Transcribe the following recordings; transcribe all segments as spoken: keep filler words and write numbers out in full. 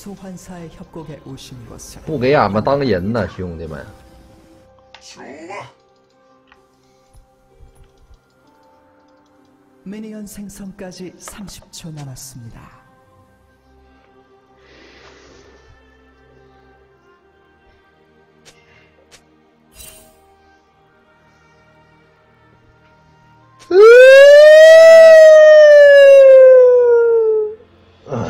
소환사의 협곡에 오신 것을 不给俺们当人呢，兄弟们！ 미니언 생성까지 삼십 초 남았습니다. 아,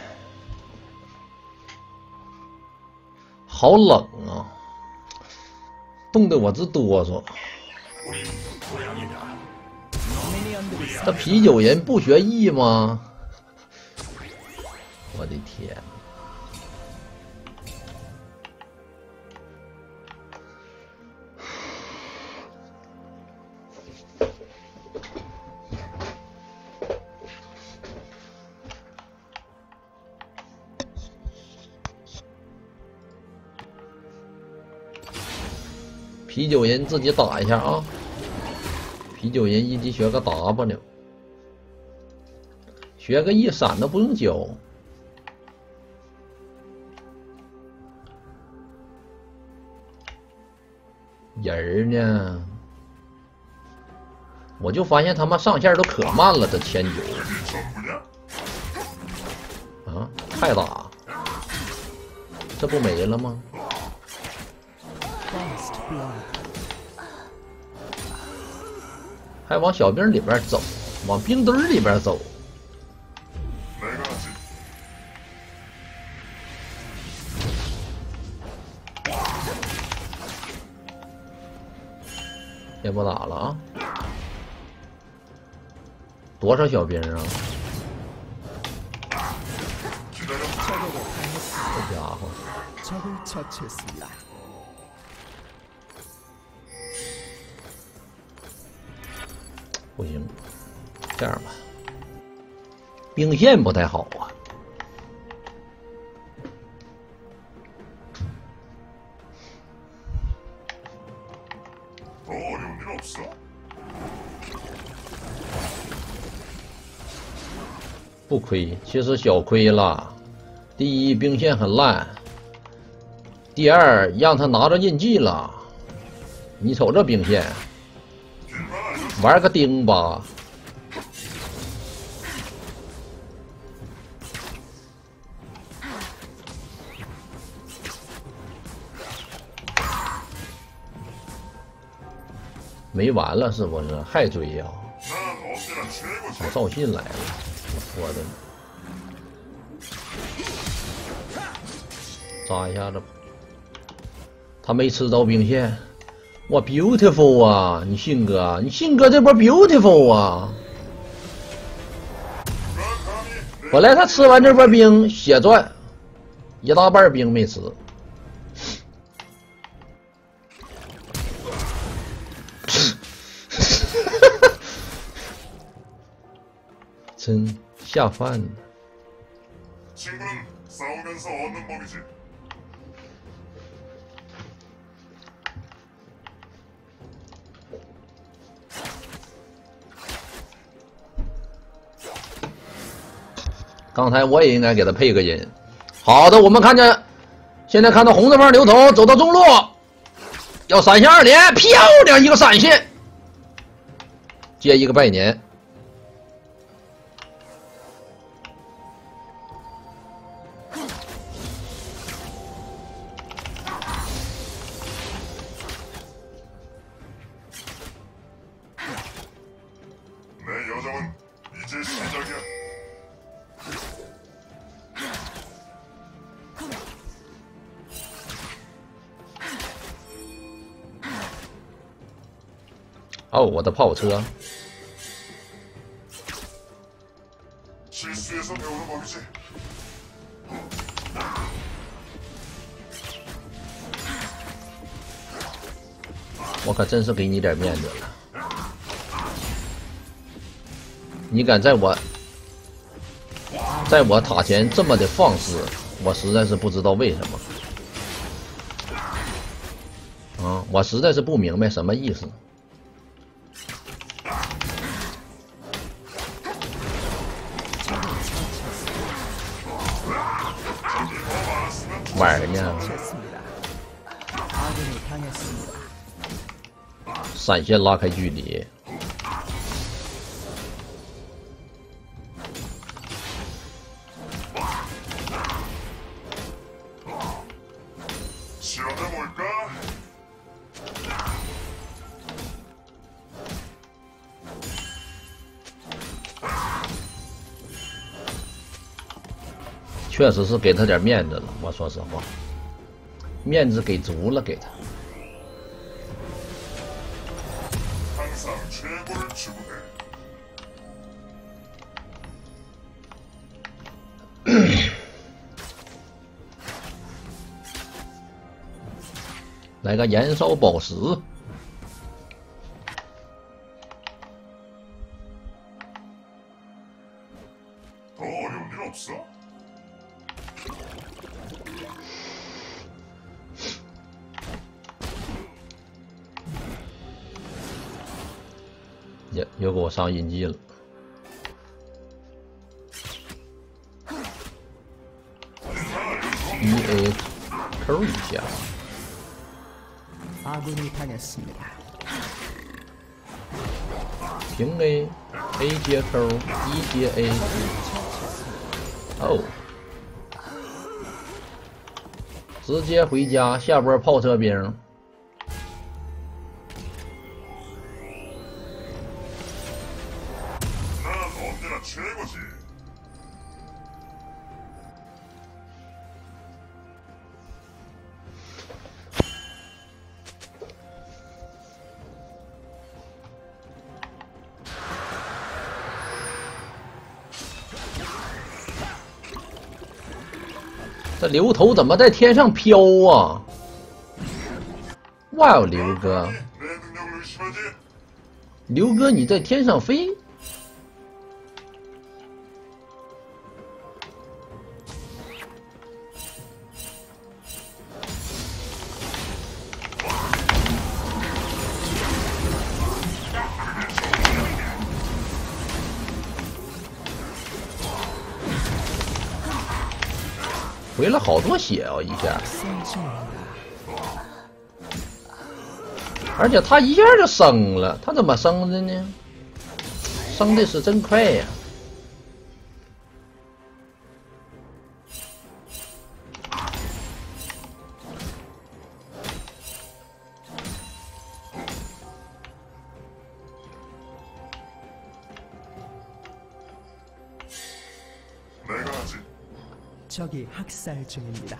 好冷啊，冻得我直哆嗦。这啤酒人不学艺吗？我的天！啤酒人自己打一下啊！啤酒人一级学个 W， 学个 E 闪都不用教。人儿呢？我就发现他妈上线都可慢了，这千九啊，太打，这不没了吗？ 还往小兵里边走，往冰堆里边走。先不打了啊！多少小兵啊？这家伙！ 不行，这样吧，兵线不太好啊。不亏，其实小亏了。第一，兵线很烂；第二，让他拿着印记了。你瞅这兵线。 玩个钉吧，没完了是不是？还追呀、啊？我赵信来了，我的，扎一下子，他没吃着兵线。 哇 ，beautiful 啊！你信哥，你信哥这波 beautiful 啊！本来他吃完这波兵血赚，一大半兵没吃。真下饭呢。 刚才我也应该给他配个音。好的，我们看见，现在看到红色方刘头走到中路，要闪现二连，漂亮一个闪现，接一个拜年。哦，我的炮车！我可真是给你点面子了，你敢在我在我塔前这么的放肆，我实在是不知道为什么。啊，我实在是不明白什么意思。 玩呢？ 처치했습니다. 아군이 당했습니다. 闪现拉开距离。 确实是给他点面子了，我说实话，面子给足了，给他。来个燃烧宝石。 也又给我上印记了。E A 扣一下。 아군이 당했습니다. 平 A，A 接扣 ，E 接 A。哦，直接回家，下波炮车兵。 这刘头怎么在天上飘啊？哇哦，刘哥，刘哥你在天上飞？回了好多血啊！一下，而且他一下就升了，他怎么升的呢？升的是真快呀！ 적이 학살 중입니다.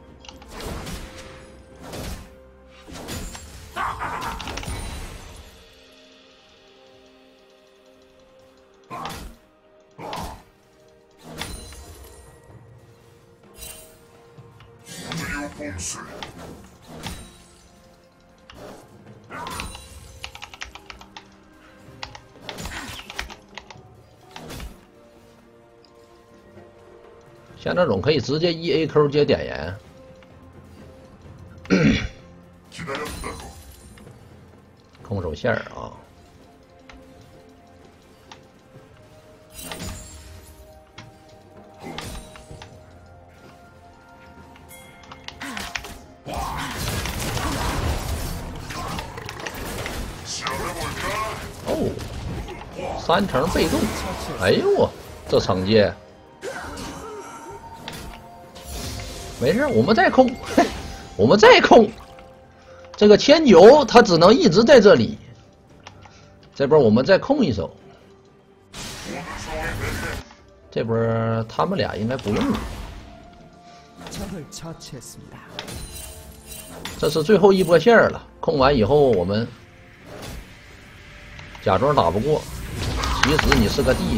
봉쇄. 像这种可以直接 E A Q 接点燃，空手线啊！哦，三成被动，哎呦我这惩戒！ 没事，我们再控，我们再控。这个千九他只能一直在这里。这波我们再控一手。这波他们俩应该不用了。这是最后一波线了，控完以后我们假装打不过，其实你是个弟弟。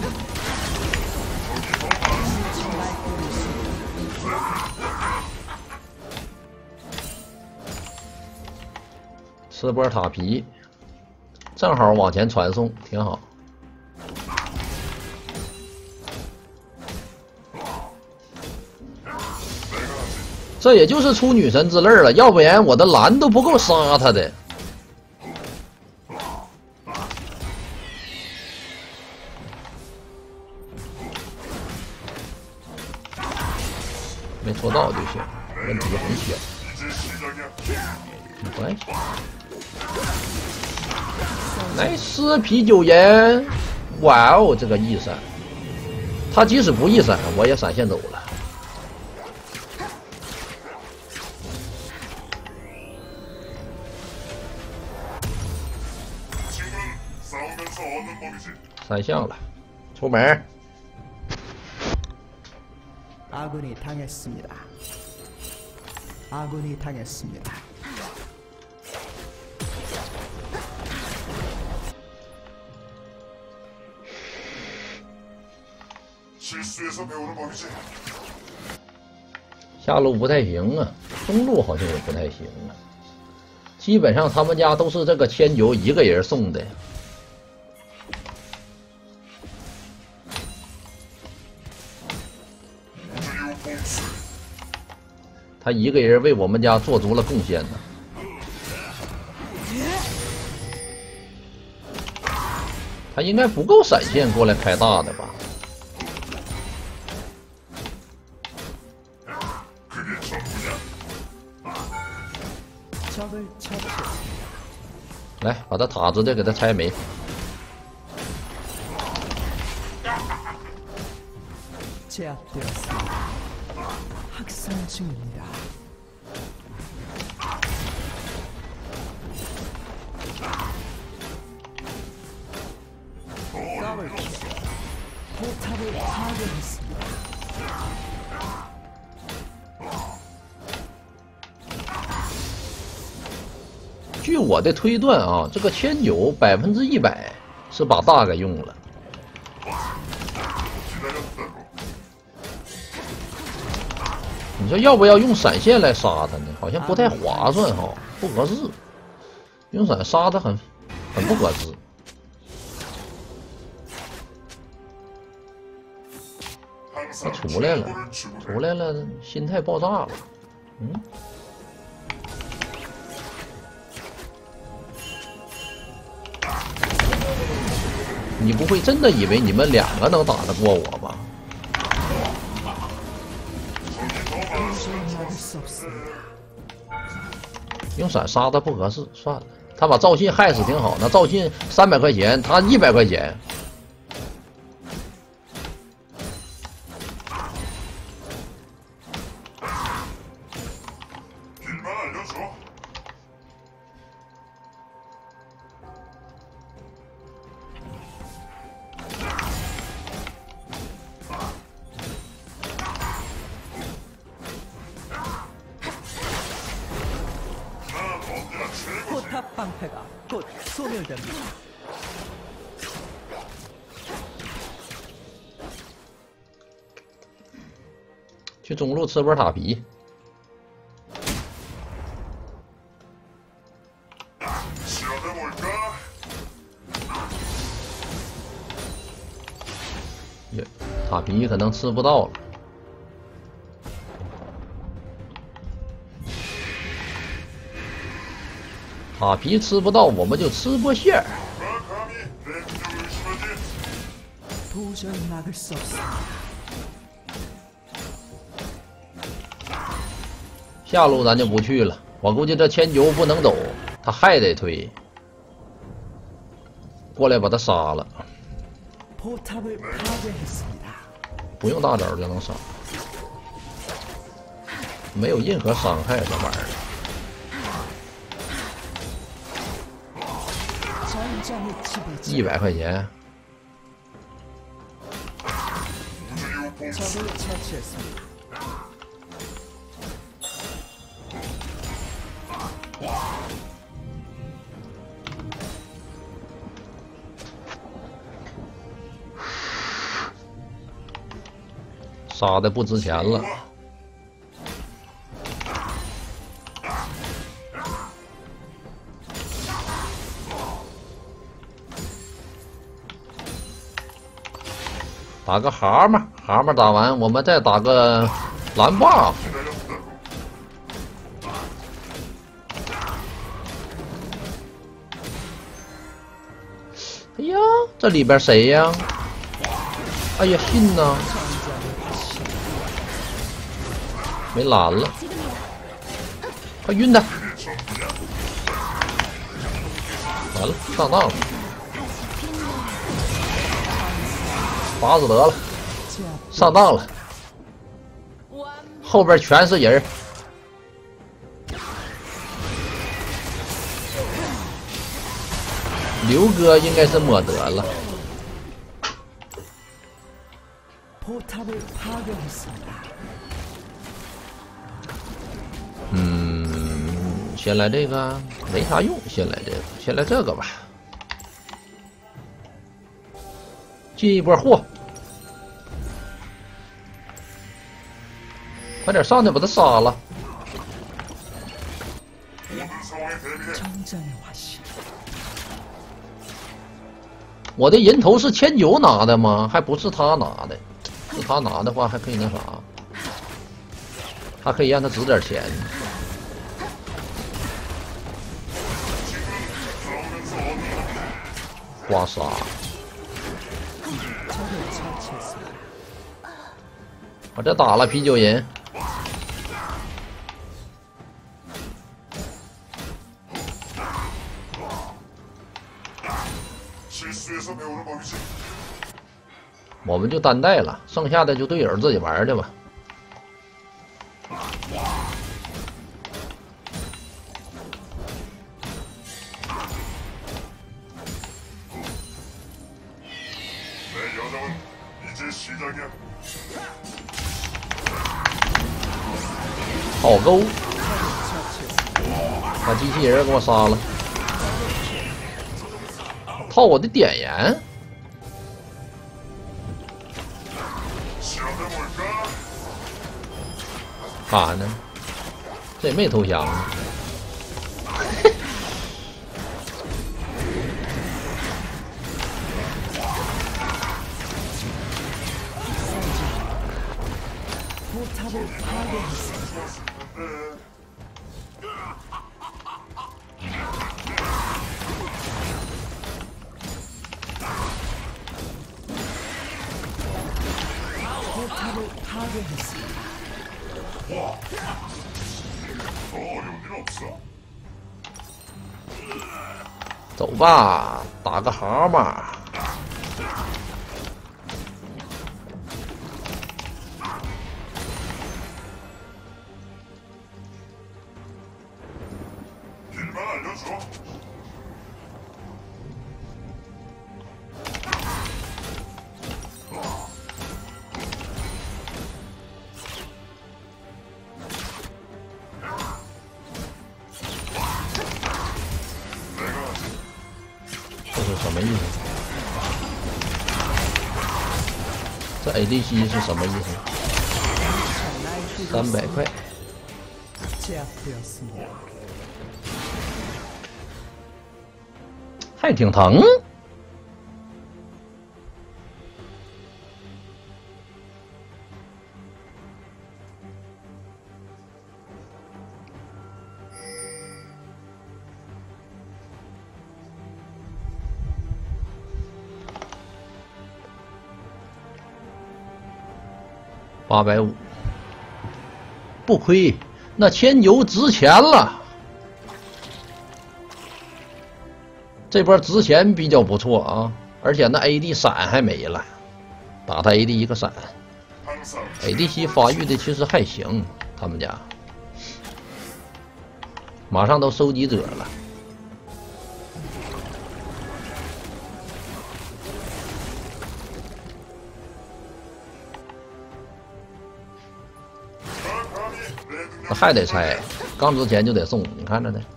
吃波塔皮，正好往前传送，挺好。这也就是出女神之泪了，要不然我的蓝都不够杀他的。没戳到就行。 问题很小，没关系。来四啤酒烟，哇哦，这个 E 闪，他即使不 E 闪，我也闪现走了。三项了，出门。 아군이 당했습니다. 아군이 당했습니다. 실수에서 배우는 법이지. 下路不太行啊，中路好像也不太行啊。基本上他们家都是这个千九一个人送的。 他一个人为我们家做足了贡献呢。他应该不够闪现过来开大的吧？来，把他塔直接给他拆没。 제압되었습니다. 학살 중입니다. 더블킬. 포탑을 파괴했습니다. 据我的推断啊，这个千九百分之一百是把大给用了。 你说要不要用闪现来杀他呢？好像不太划算哈，不合适。用闪杀他很很不合适。他出来了，出来了，心态爆炸了。嗯。你不会真的以为你们两个能打得过我吧？ 用闪杀他不合适，算了。他把赵信害死挺好，那赵信三百块钱，他一百块钱。 포탑 방패가 곧 소멸됩니다. 去中路吃波塔皮。耶，塔皮可能吃不到了。 塔皮吃不到，我们就吃波馅儿。 도저히 막을 수 없습니다. 下路咱就不去了，我估计这千九不能走，他还得推。过来把他杀了， 포탑을 파괴했습니다. 不用大招就能杀，没有任何伤害这玩意儿。 一百块钱， 적을 처치했습니다. 杀的不值钱了。 打个蛤蟆，蛤蟆打完，我们再打个蓝 buff。哎呀，这里边谁呀？哎呀，信呐，没蓝了。 快晕他！完了，上当了，打死得了，上当了，后边全是人。刘哥应该是没得了。 포탑을 파괴했습니다. 嗯，先来这个没啥用，先来这个，先来这个吧。进一波货，快点上去把他杀了。 정전의 화신. 我的人头是千九拿的吗？还不是他拿的。 是他拿的话，还可以那啥，还可以让他值点钱。刮痧。我这打了啤酒人。我们就单带了，剩下的就队友自己玩去吧。好钩，把机器人给我杀了，套我的点燃。 他呢？这也没投降呢。走吧，打个蛤蟆。什么意思？这 A D C 是什么意思？三百块。还挺疼。八百五，不亏，那千九值钱了。这波值钱比较不错啊，而且那 A D 闪还没了，打他 A D 一个闪 ，A D C 发育的其实还行，他们家马上都收集者了。 那还得拆，刚值钱就得送，你看着呢。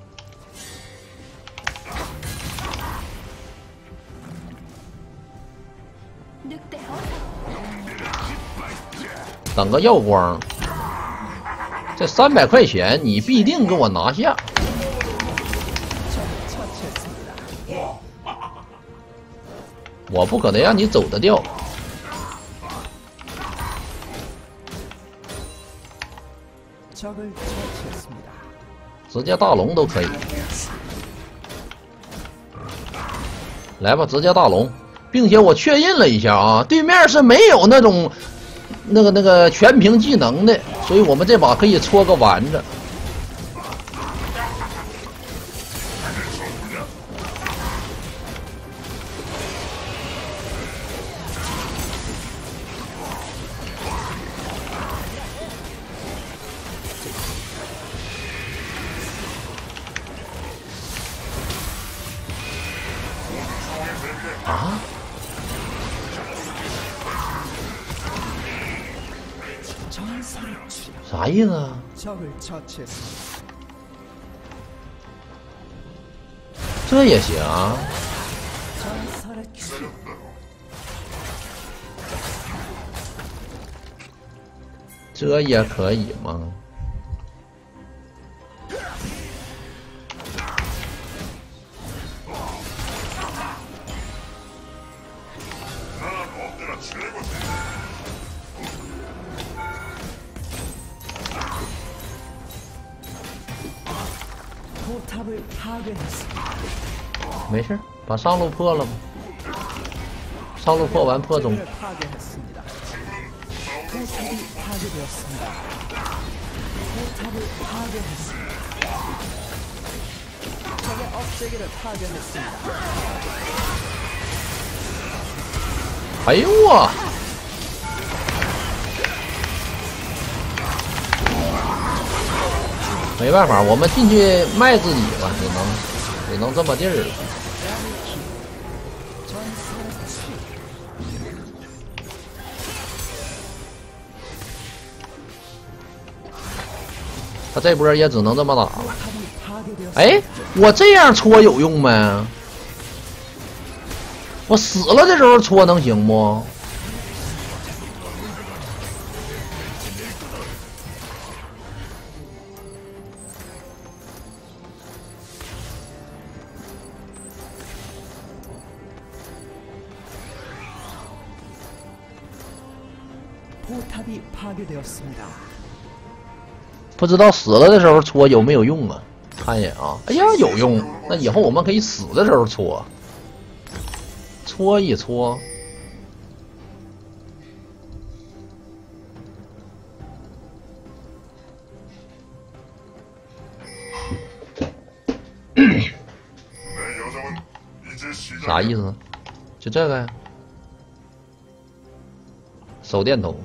等个耀光，这三百块钱你必定给我拿下。我不可能让你走得掉。 直接大龙都可以，来吧，直接大龙，并且我确认了一下啊，对面是没有那种那个那个全屏技能的，所以我们这把可以搓个丸子。 啥意思啊？ 적을 처치했습니다. 这也行啊？ 전설의 키. 这也可以吗？ 포탑을 파괴했습니다. 没事，把上路破了吧。上路破完破中。 업체계를 파괴했습니다. 포탑이 파괴되었습니다. 포탑을 파괴했습니다. 적의 업체계를 파괴했습니다. 哎呦我！ 没办法，我们进去卖自己了，只能只能这么地儿了。他这波也只能这么打了。哎，我这样戳有用没？我死了的时候戳能行不？ 포탑이 파괴되었습니다. 不知道死了的时候戳有没有用啊？看一眼啊！哎呀，有用！那以后我们可以死的时候戳，戳一戳。啥意思？就这个呀？手电筒。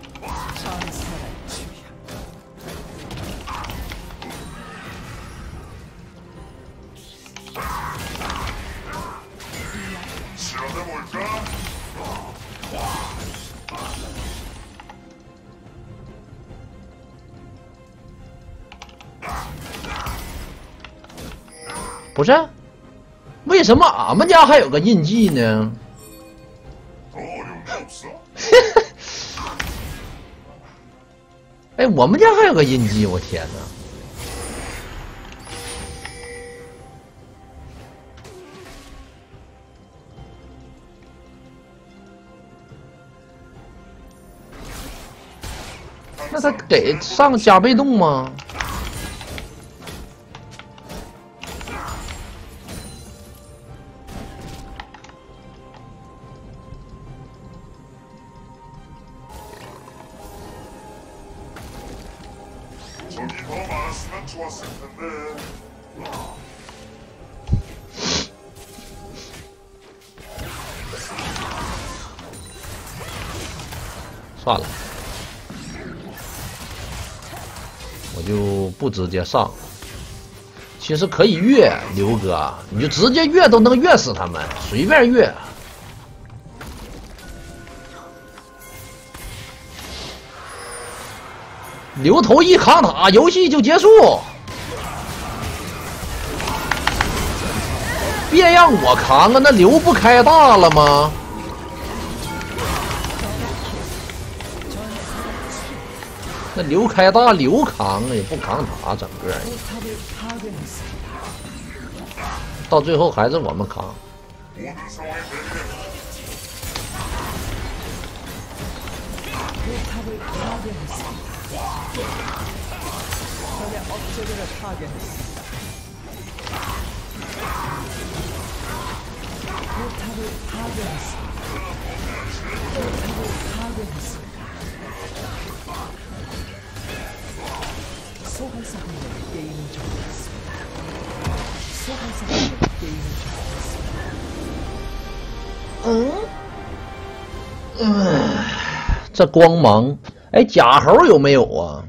不是，为什么俺们家还有个印记呢？哎，我们家还有个印记，我天哪！那他给上加被动吗？ 算了，我就不直接上。其实可以越，刘哥，你就直接越都能越死他们，随便越。刘头一扛塔，游戏就结束。别让我扛啊！那刘不开大了吗？ 那刘开大，刘扛也不扛塔，整个到最后还是我们扛。 소환사분들 게임을 종료했습니다. 소환사분들 게임을 종료했습니다. 嗯，嗯，这光芒，哎，假猴有没有啊？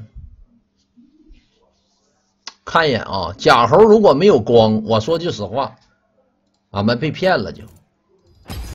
看一眼啊，假猴如果没有光，我说句实话，俺们被骗了就。